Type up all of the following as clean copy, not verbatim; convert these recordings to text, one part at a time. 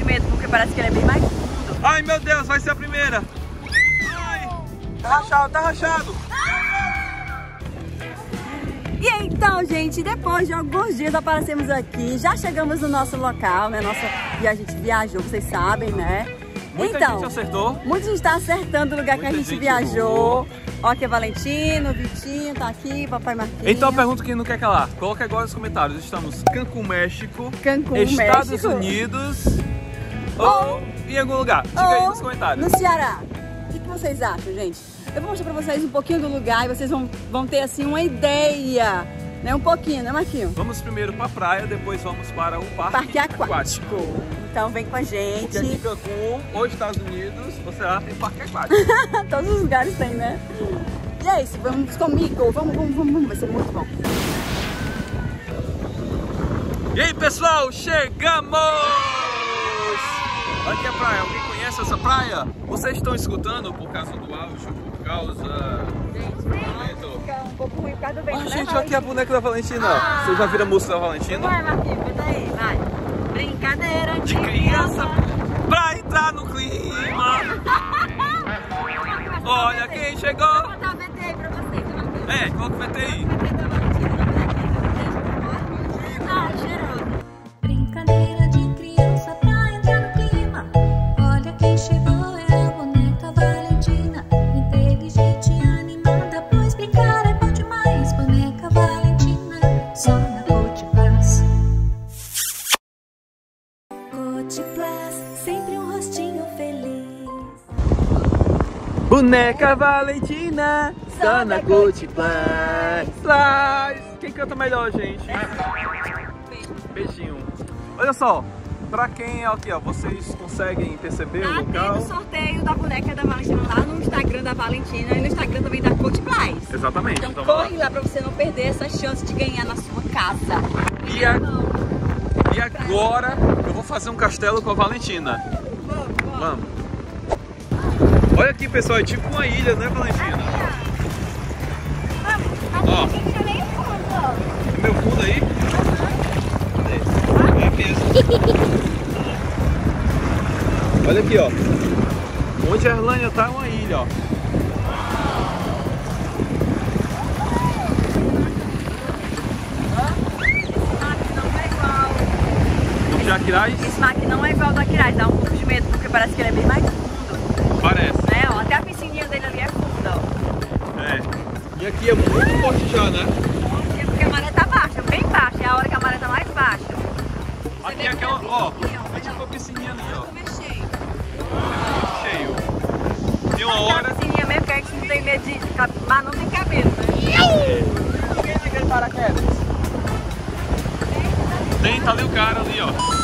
medo, porque parece que ele é bem mais fundo. Ai, meu Deus, vai ser a primeira. Ai, tá rachado, tá rachado. E então, gente, depois de alguns dias aparecemos aqui, já chegamos no nosso local, né? E a gente viajou, vocês sabem, né? Muita gente acertou. Muita gente tá acertando o lugar que a gente viajou. Ó, aqui é Valentino, Vitinho, tá aqui, Papai Marquinhos. Então pergunta quem não quer calar. Coloca agora nos comentários. Estamos Cancún, México, Cancún, Estados México. Unidos ou em algum lugar. Diga aí nos comentários. No Ceará. O que vocês acham, gente? Eu vou mostrar pra vocês um pouquinho do lugar e vocês vão ter assim uma ideia, né? Um pouquinho, né, Marquinhos? Vamos primeiro pra praia, depois vamos para o parque aquático. Então vem com a gente. Porque aqui em Cancún ou Estados Unidos, você já tem parque aquático. Todos os lugares tem, né? E é isso, vamos comigo. Vamos, vai ser muito bom. E aí, pessoal, chegamos! Aqui é a praia, alguém conhece essa praia? Vocês estão escutando por causa do áudio, por causa... Fica um pouco ruim por causa do vento, né? Gente, aqui é a boneca da Valentina. Vocês já viram a música da Valentina? Vai, Marquinhos, vem daí, vai. Brincadeira de criança pra entrar no clima. Olha quem chegou. Vou botar o VT aí pra vocês, Marquinhos. É, coloca o VT aí. Ah, cheiroso. Brincadeira de criança pra entrar no clima. Olha quem chegou, é a boneca Valentina. Inteligente e animada, pois brincar é bom demais. Boneca Valentina, só na Cotiplas. Cotiplas, sempre um rostinho feliz. Boneca Valentina, só na Cotiplas. Quem canta melhor, gente? Beijinho. Olha só, pra quem aqui, ó, vocês conseguem perceber o local? Tem o sorteio da boneca da Valentina lá no Instagram da Valentina e no Instagram também da Cotiplas. Exatamente. Então corre lá pra você não perder essa chance de ganhar na sua casa. E agora eu vou fazer um castelo com a Valentina. Vamos. Olha aqui, pessoal, é tipo uma ilha, né, Valentina? Ó, o meu fundo aí. É mesmo. Olha aqui, ó. Onde a Erlânia tá é uma ilha, ó. Esse mar aqui não é igual ao do Aquiraz, dá um pouco de medo, porque parece que ele é bem mais fundo. Parece. Né? Ó, até a piscininha dele ali é funda, ó. É. E aqui é muito forte já, né? É porque a maré tá baixa, bem baixa, é a hora que a maré tá mais baixa. Aqui é aquela, ó, é tipo a piscininha ali, ó. Cheio. Tem uma hora... A piscininha mesmo, que a gente não tem medo de... Mas não tem cabelo, né? Ninguém liga de paraquedas. Tem, tá ali o cara ali, ó.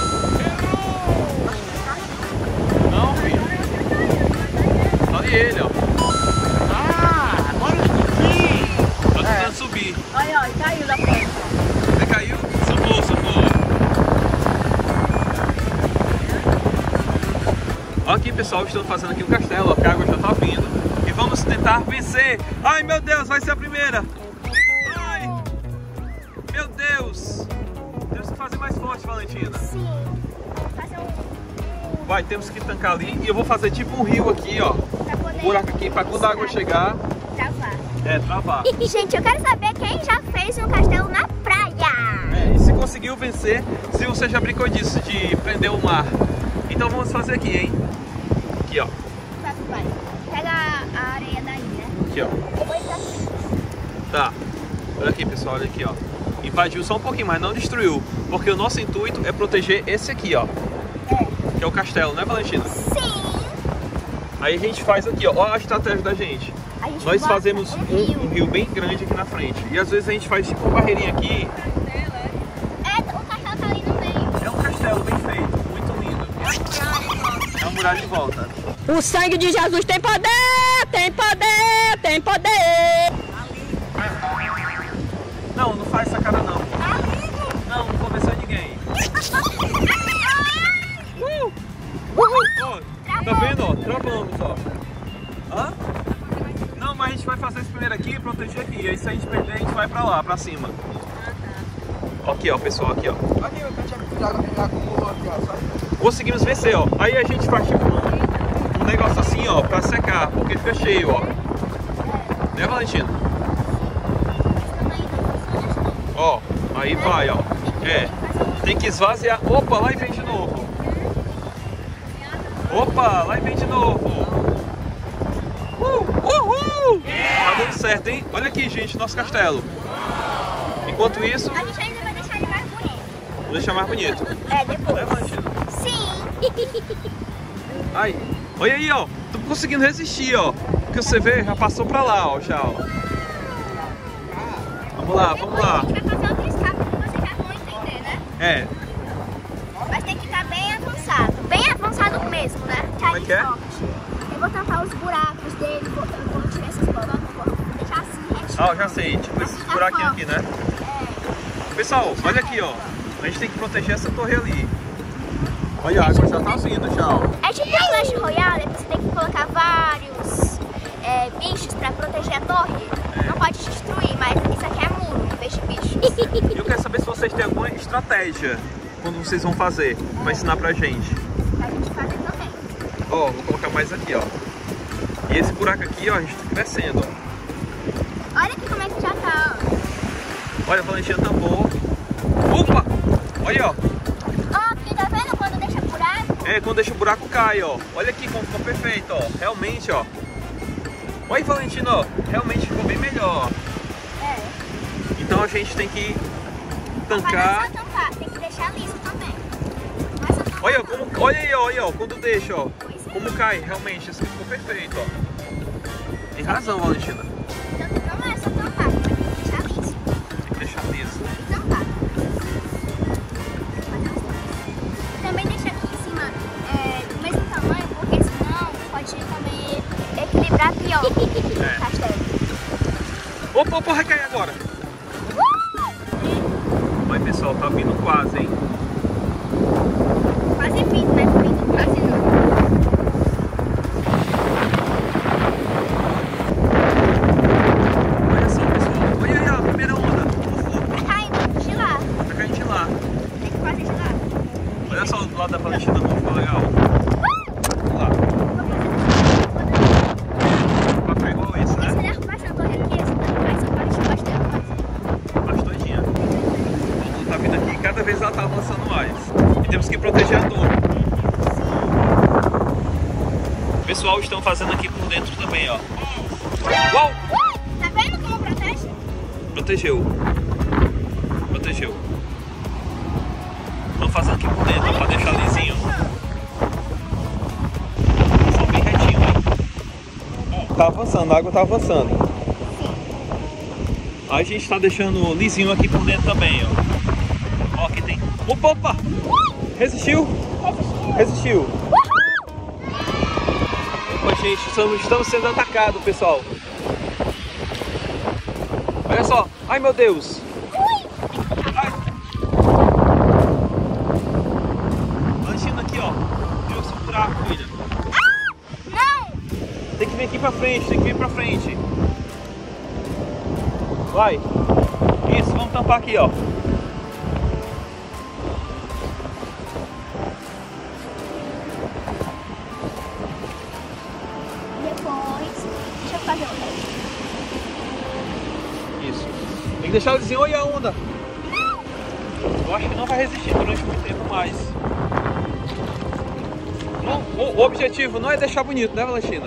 Não, filho. Tá ali ele, ó. Ah, agora eu subi. Tá tentando subir. Olha, ó, e caiu da frente. Ele caiu? Sufou. Olha aqui, pessoal, estamos fazendo aqui um castelo, ó, que a água já tá vindo. E vamos tentar vencer. Ai, meu Deus, vai ser a primeira. Ai, meu Deus. Temos que fazer mais forte, Valentina. Sim. Fazer um... Vai, temos que tancar ali. E eu vou fazer tipo um rio aqui, ó. Pra poder... Buraco aqui, pra quando a água chegar... Travar. É, travar. Gente, eu quero saber quem já fez um castelo na praia. É, e se conseguiu vencer, se você já brincou disso, de prender o mar. Então vamos fazer aqui, hein? Aqui, ó. Vai. Pega a areia daí, né? Aqui, ó. Eu vou entrar. Tá. Olha aqui, pessoal, olha aqui, ó. Invadiu só um pouquinho, mas não destruiu. Porque o nosso intuito é proteger esse aqui, ó. Que é o castelo, né, Valentina? Sim. Aí a gente faz aqui, ó. Olha a estratégia da gente. Nós bota fazemos um rio bem grande aqui na frente. E às vezes a gente faz tipo uma barreirinha aqui. É, o castelo tá ali no meio. É um castelo bem feito, muito lindo. É uma muralha de volta. O sangue de Jesus tem poder, tem poder, tem poder. Não, não faz essa cara não. Não, não convenceu ninguém. Ó, tá vendo, ó? Travamos, ó. Hã? Não, mas a gente vai fazer esse primeiro aqui e proteger aqui. Aí se a gente perder, a gente vai pra lá, pra cima. Aqui, ó, pessoal, aqui, ó. Conseguimos vencer, ó. Aí a gente faz tipo um negócio assim, ó, pra secar, porque fica cheio, ó. Né, Valentina? Ó, aí vai, ó. É, tem que esvaziar. Opa, lá e vem de novo. Opa, lá e vem de novo. Uhul! Tá dando certo, hein? Olha aqui, gente, nosso castelo. Enquanto isso... A gente ainda vai deixar ele mais bonito. Vou deixar mais bonito. É, depois. Né, Valentina? Sim. Ai, olha aí, ó. Tô conseguindo resistir, ó. Porque você vê, já passou pra lá, ó, já, ó. Vamos lá, vamos lá. A gente vai fazer outro escape que vocês já vão entender, né? É. Mas tem que estar bem avançado. Bem avançado mesmo, né? Como é que é? Eu vou tampar os buracos dele, vou tirar essas coronas, vou deixar assim retinho. Ah, eu já sei, tipo esses buraquinhos aqui, né? Pessoal, olha aqui, ó. A gente tem que proteger essa torre ali. Olha, a água já tá vindo, já, ó. É tipo um Clash Royale, você tem que colocar vários bichos pra proteger a torre. Não pode destruir, mas isso aqui é muro, em vez de bichos. Eu quero saber se vocês têm alguma estratégia quando vocês vão fazer, pra ensinar pra gente. Pra gente fazer também. Ó, vou colocar mais aqui, ó. E esse buraco aqui, ó, a gente tá crescendo, ó. Olha aqui como é que já tá, ó. Olha, a Valentina tampou. Opa! Olha, ó. Ó, aqui tá vendo quando deixa buraco? É, quando deixa o buraco cai, ó. Olha aqui como ficou perfeito, ó. Realmente, ó. Olha aí, Valentina, ó. Realmente ficou bem melhor, ó. É. Então a gente tem que Mas não é tancar. só tampar, tem que deixar liso também. Não é só tampar, Olha, não. como, olha aí, ó, olha, ó, quando deixa, ó. Como cai, realmente, isso aqui ficou perfeito, ó. Tem razão, Valentina. Então não é só tampar, tem que deixar liso. Tem que deixar liso. E tampar. Também deixa aqui em cima do mesmo tamanho, porque senão pode também equilibrar pior o castelo. Opa, opa, vai cair agora. Olha, pessoal, tá vindo quase, hein? Quase vindo, né? Vindo quase não. Olha só, pessoal. Olha aí, ó, a primeira onda. Tá caindo de lá. Tá caindo de lá. Tem que fazer de lá. Olha só do lado da Valentina, como ficou legal. Vamos lá. Vai ficar igual esse, né? Se ele arrumar essa torre aqui, essa torre vai ser parte bastante. Mais doidinha. Ela tá vindo aqui, cada vez ela tá avançando mais. E temos que proteger a torre. O pessoal estão fazendo aqui por dentro também, ó. Uau! Tá vendo como protege? Protegeu. Protegeu. Estão fazendo aqui por dentro, ó, pra deixar lisinho. São bem retinho, né? Tá avançando, a água tá avançando. Aí a gente tá deixando lisinho aqui por dentro também, ó. Ó, aqui tem... Opa, opa! Resistiu? Resistiu. Opa, gente, estamos sendo atacados, pessoal. Olha só. Ai, meu Deus. Ai. Valentina, aqui, ó. Viu esse buraco, filha? Não! Tem que vir aqui pra frente, tem que vir pra frente. Vai. Isso, vamos tampar aqui, ó. Depois, deixa eu fazer outra. Isso. Tem que deixar o lisinho. Olha a onda. Eu acho que não vai resistir durante muito tempo mais. Não, o objetivo não é deixar bonito, né, Valentina?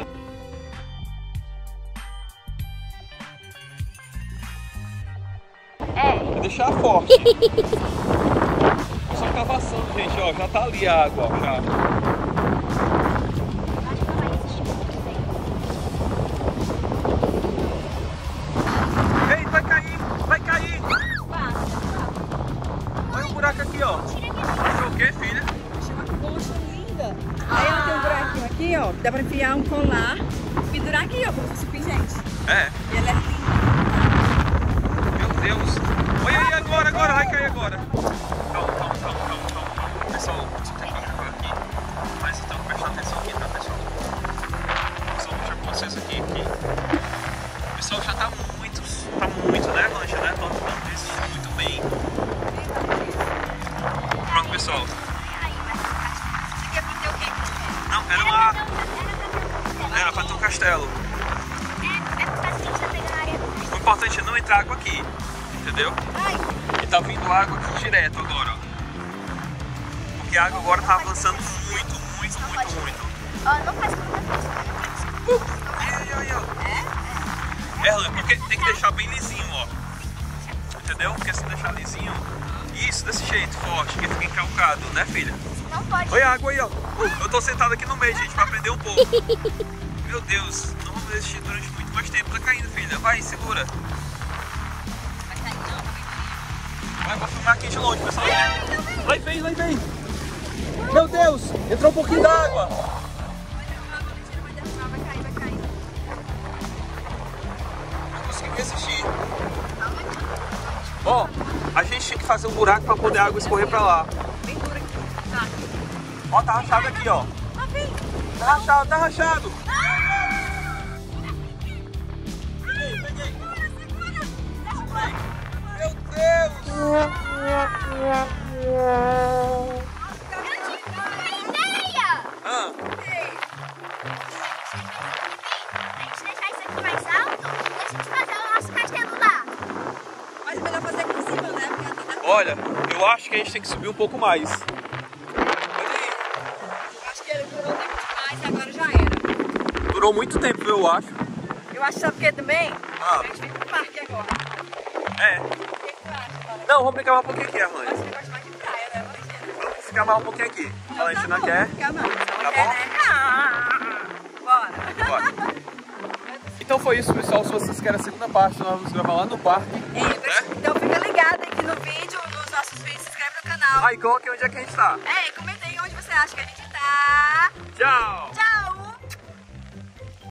É deixar forte. Só cavação, gente, ó. Já tá ali a água, ó. Já. Acho que não vai resistir muito bem. Ei, vai cair! Vai cair! Olha um buraco aqui, ó. Achou o quê, filha? Achei uma concha linda. Aí ela tem um buraquinho aqui, ó. Dá pra enfiar um colar, pendurar aqui, ó, como se fosse pingente. É. E ela é linda. Meu Deus. Olha aí agora, vai cair agora. Calma. Pessoal, deixa eu tentar gravar aqui. Mas então, prestar atenção aqui, tá, pessoal? Só vou mostrar pra vocês aqui. O pessoal já tá muito, né, Lancha, né? Estão resistindo muito bem. Pronto, pessoal. Era pra ter um castelo. É por causa que a gente tá pegando areia. O importante é não entrar água aqui, entendeu? E tá vindo água aqui direto agora, ó. Porque a água agora tá avançando muito. Ó, não faz como Aí, ó. É, porque tem que deixar bem lisinho, ó. Entendeu? Porque se deixar lisinho, isso, desse jeito, forte, que fica encalcado, né, filha? não pode. Olha a água aí, ó. Eu tô sentado aqui no meio, gente, pra aprender um pouco. Meu Deus, não vamos resistir durante muito mais tempo. Tá caindo, filha. Vai, segura. Vai, vou filmar aqui de longe, pessoal. Vai, vem. Meu Deus, entrou um pouquinho d'água. Vai cair. Não consegui resistir. Ó, a gente tinha que fazer um buraco pra poder a água escorrer pra lá. Bem dura aqui. Tá. Ó, tá rachado aqui, ó. Tá rachado. Peguei. Meu Deus. Ideia! Ah, A gente deixar isso aqui mais alto, deixa a gente fazer o nosso castelo lá. Mas é melhor fazer aqui em cima, né? Porque aqui tá... olha, eu acho que a gente tem que subir um pouco mais. Olha aí. Eu acho que ele durou tempo demais e agora já era. Durou muito tempo, eu acho. Eu acho, sabe o que também? Ah. A gente vem pro parque agora. É. O que tu acha, Paula? Não, vamos brincar mais um pouquinho aqui, Eu Arlane. acho que eu gosto mais de praia, né, Valentina? Vamos ficar mais um pouquinho aqui. A Valentina quer. Fica não. Tá Quer, bom? né? Bora. Bora. Então foi isso, pessoal. Se vocês querem a segunda parte, nós vamos gravar lá no parque. Então fica ligado aqui no vídeo, nos nossos vídeos, se inscreve no canal. Aí, coloque onde é que a gente tá. Comenta aí onde você acha que a gente tá. Tchau!